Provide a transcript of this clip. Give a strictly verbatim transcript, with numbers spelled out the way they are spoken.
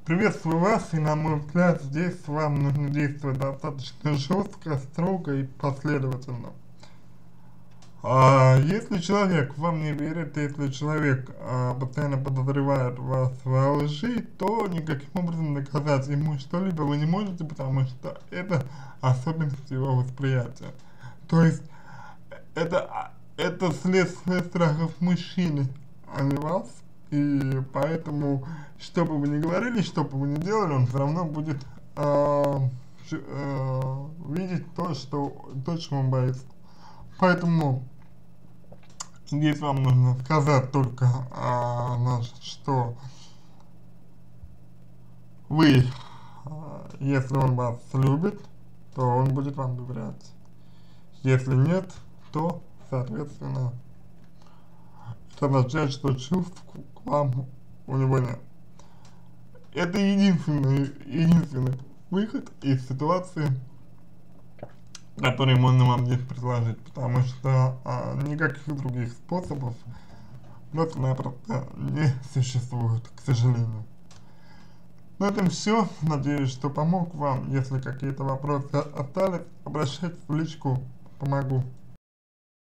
Приветствую вас, и на мой взгляд, здесь вам нужно действовать достаточно жестко, строго и последовательно. А если человек вам не верит, если человек а, постоянно подозревает вас во лжи, то никаким образом доказать ему что-либо вы не можете, потому что это особенность его восприятия. То есть это, а, это следствие страхов мужчины, а не вас. И поэтому, что бы вы ни говорили, что бы вы ни делали, он все равно будет э, э, видеть то, что, то, чего он боится. Поэтому здесь вам нужно сказать только, а, значит, что вы, а, если он вас любит, то он будет вам доверять. Если нет, то, соответственно, это означает, что чувств к вам у него нет. Это единственный, единственный выход из ситуации, который можно вам здесь предложить, потому что а, никаких других способов просто-напросто не существует, к сожалению. На этом все. Надеюсь, что помог вам. Если какие-то вопросы остались, обращайтесь в личку, помогу.